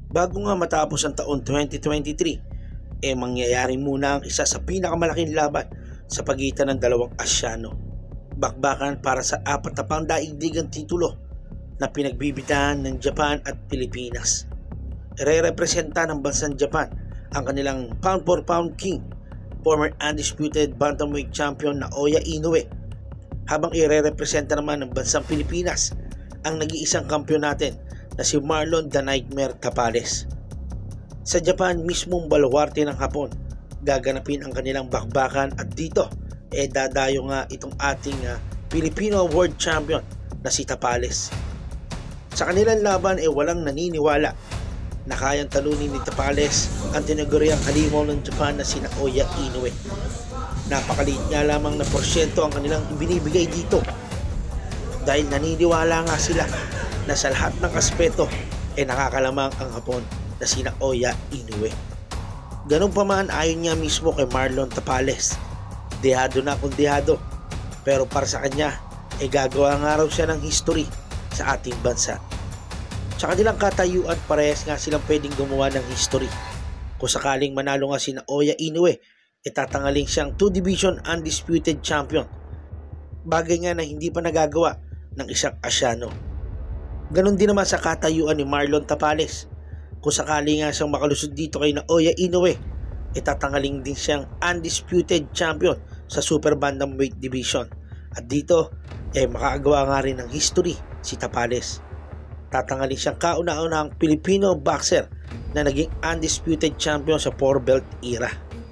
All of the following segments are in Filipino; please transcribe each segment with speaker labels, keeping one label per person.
Speaker 1: Bago nga matapos ang taon 2023, mangyayari muna ang isa sa pinakamalaking laban sa pagitan ng dalawang Asyano. Bakbakan para sa 4 na pandaigdigang titulo na pinagbibitahan ng Japan at Pilipinas. Ire-representa ng bansang Japan ang kanilang pound for pound king, former undisputed bantamweight champion na Naoya Inoue, habang ire-representa naman ng bansang Pilipinas ang nag-iisang kampiyon natin na si Marlon The Nightmare Tapales. Sa Japan mismong baluarte ng Hapon gaganapin ang kanilang bakbakan, at dito dadayo nga itong ating Filipino World Champion na si Tapales. Sa kanilang laban walang naniniwala na kayang talunin ni Tapales ang tinaguriang halimaw ng Japan na si Naoya Inoue. Napakaliit nga lamang na porsyento ang kanilang ibinibigay dito, dahil naniniwala nga sila na sa lahat ng aspeto nakakalamang ang Hapon na si Naoya Inoue. Ganun pa man, ayon niya mismo kay Marlon Tapales, dehado na kung dehado, pero para sa kanya gagawa nga raw siya ng history sa ating bansa. Sa kanilang katayuan, parehas nga silang pwedeng gumawa ng history. Kung sakaling manalo nga si Naoya Inoue, tatangaling siyang 2-division undisputed champion, bagay nga na hindi pa nagagawa ng isang Asyano. Ganon din naman sa katayuan ni Marlon Tapales. Kung sakali nga siyang makalusod dito kay Naoya Inoue, tatangaling din siyang undisputed champion sa super bantamweight division, at dito makakagawa nga rin ng history si Tapales. Tatangaling siyang kauna-unahang Filipino boxer na naging undisputed champion sa 4-belt era.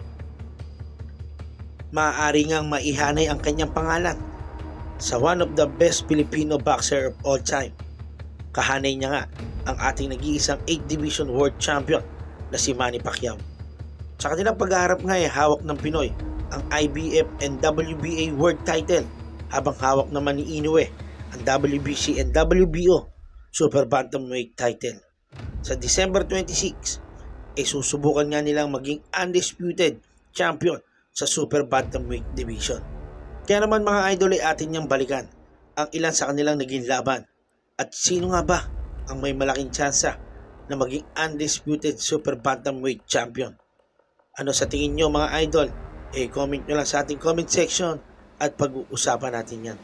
Speaker 1: Maaari ngang maihanay ang kanyang pangalan sa one of the best Filipino boxer of all time. Kahanay niya nga ang ating nag-iisang 8-division world champion na si Manny Pacquiao. Sa kanilang pag-aharap nga hawak ng Pinoy ang IBF and WBA world title, habang hawak naman ni Inoue ang WBC and WBO super bantamweight title. Sa December 26, susubukan nga nilang maging undisputed champion sa super bantamweight division. Kaya naman mga idol, atin niyang balikan ang ilan sa kanilang naging laban, at sino nga ba ang may malaking tsansa na maging undisputed super bantamweight champion. Ano sa tingin nyo mga idol? Comment nyo lang sa ating comment section at pag-uusapan natin yan.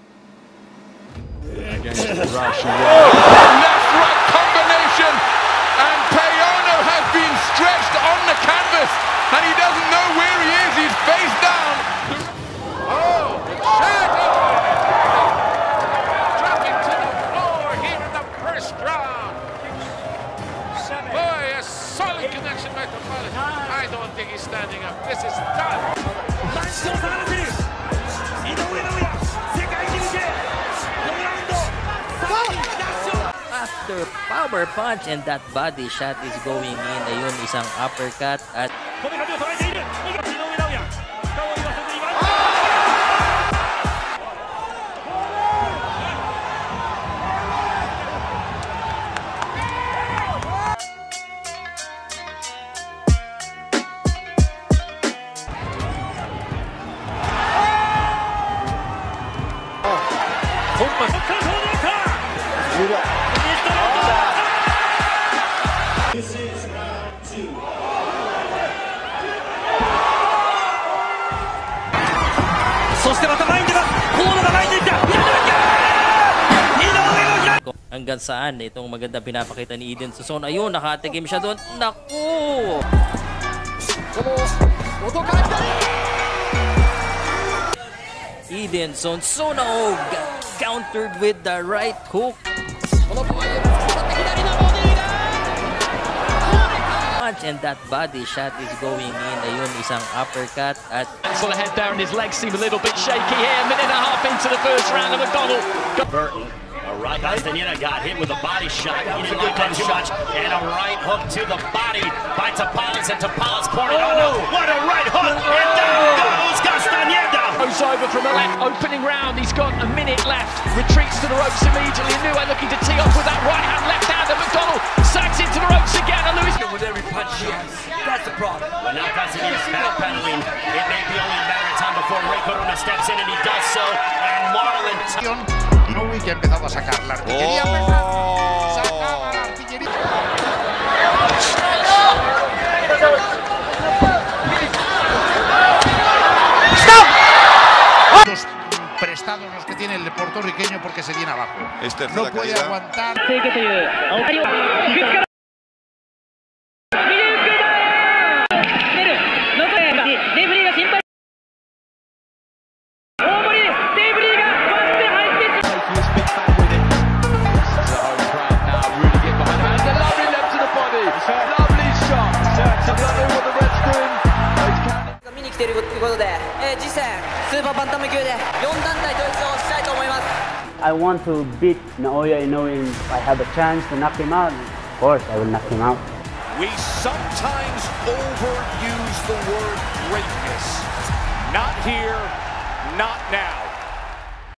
Speaker 2: Left right combination, and Payano has been stretched on the canvas and he doesn't know where he is. He's face down. Oh, shit! Dropping to the floor here in the first round. Boy, a solid connection by Tapales. I don't think he's standing up. This is done.
Speaker 3: After power punch and that body shot is going in, ayun, isang uppercut at hanggang saan itong maganda pinapakita ni Eden Sison. Ayun, nakatikim siya doon. Naku! Eden Sison countered with the right hook. And that body shot is going in. Ayun, isang uppercut at
Speaker 4: full ahead there, and his legs seem a little bit shaky here. A minute and a half into the first round, and McDonald.
Speaker 5: Burton, a right. Castaneda got hit with a body shot. He didn't like that shot, and a right hook to the body by Tapales, and Tapales poured it on. What a right hook! And down goes Castaneda.
Speaker 4: Goes over from the left, opening round. He's got a minute left. Retreats to the ropes immediately. Inoue looking to tee off with that right hand, left hand, and McDonald sags into the ropes again. And Lewis
Speaker 5: with every punch he has. That's the problem. Well, now Castaneda's backpedaling. It may be only a matter of time before Ray Corona steps in, and he does so. And Marlon
Speaker 6: Inoue que ha empezado a sacar la artillería. Sacaba la artillería. puertorriqueño porque se viene abajo.
Speaker 7: Esta es
Speaker 6: No
Speaker 7: la
Speaker 6: puede
Speaker 7: caída.
Speaker 6: aguantar.
Speaker 8: I want to beat Naoya Inoue. If I have a chance to knock him out, of course I will knock him out.
Speaker 4: We sometimes overuse the word greatness. Not here, not now.